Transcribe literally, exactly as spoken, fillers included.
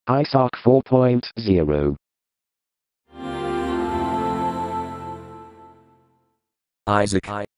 I S O C four point zero. Isaac.